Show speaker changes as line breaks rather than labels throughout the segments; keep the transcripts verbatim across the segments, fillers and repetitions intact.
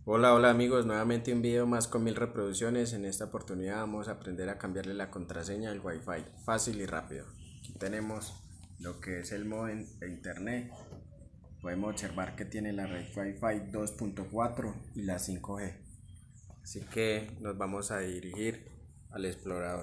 Hola, hola amigos, nuevamente un video más con mil reproducciones. En esta oportunidad vamos a aprender a cambiarle la contraseña al Wi-Fi, fácil y rápido. Aquí tenemos lo que es el módem de internet. Podemos observar que tiene la red Wi-Fi dos punto cuatro y la cinco G. Así que nos vamos a dirigir al explorador.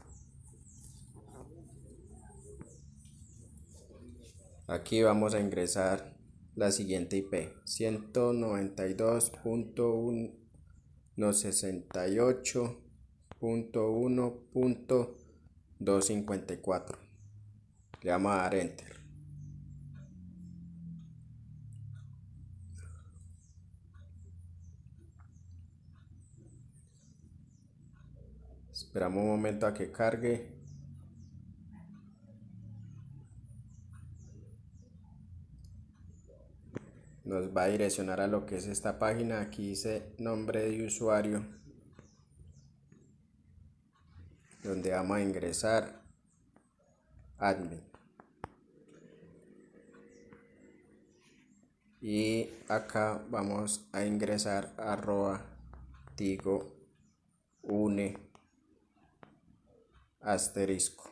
Aquí vamos a ingresar la siguiente I P: ciento noventa y dos punto uno sesenta y ocho punto uno punto doscientos cincuenta y cuatro. Le vamos a dar enter. Esperamos un momento a que cargue. Nos va a direccionar a lo que es esta página. Aquí dice nombre de usuario, donde vamos a ingresar admin. Y acá vamos a ingresar arroba tigo une asterisco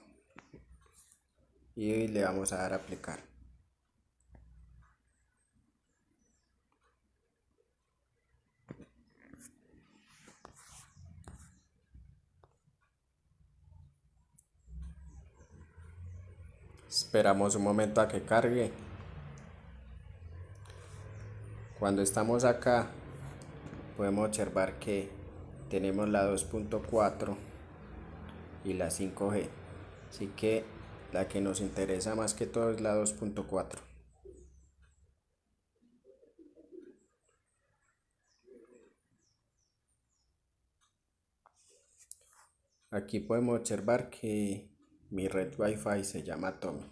y le vamos a dar a aplicar. Esperamos un momento a que cargue. Cuando estamos acá podemos observar que tenemos la dos punto cuatro y la cinco G, así que la que nos interesa más que todo es la dos punto cuatro. Aquí podemos observar que mi red Wi-Fi se llama Tommy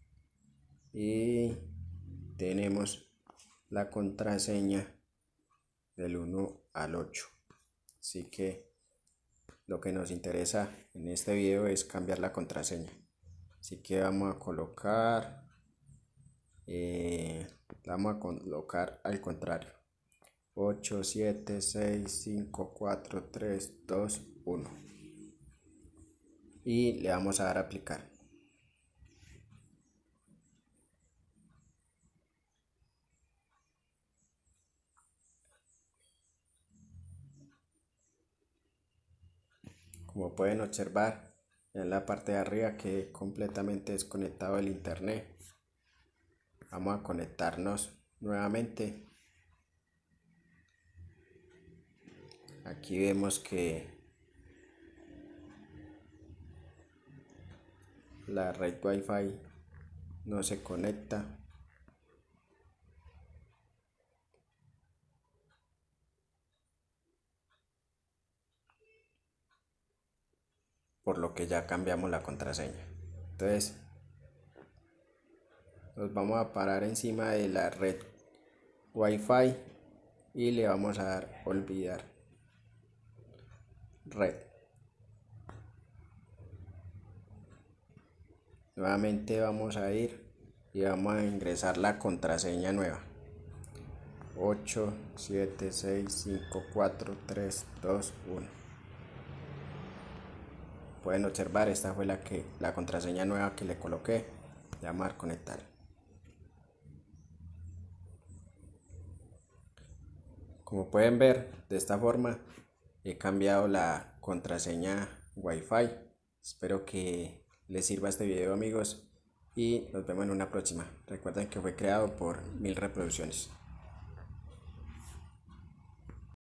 y tenemos la contraseña del uno al ocho, así que lo que nos interesa en este video es cambiar la contraseña. Así que vamos a colocar eh, vamos a colocar al contrario: ocho siete seis cinco cuatro tres dos uno, y le vamos a dar a aplicar. Como pueden observar, en la parte de arriba que completamente desconectado del internet. Vamos a conectarnos nuevamente. Aquí vemos que la red Wi-Fi no se conecta, por lo que ya cambiamos la contraseña. Entonces nos vamos a parar encima de la red Wi-Fi y le vamos a dar olvidar red. Nuevamente vamos a ir y vamos a ingresar la contraseña nueva: ocho siete seis cinco cuatro tres dos uno. Pueden observar, esta fue la que la contraseña nueva que le coloqué. Le vamos a dar conectar. Como pueden ver, de esta forma he cambiado la contraseña Wi-Fi. Espero que les sirva este video, amigos, y nos vemos en una próxima. Recuerden que fue creado por mil reproducciones.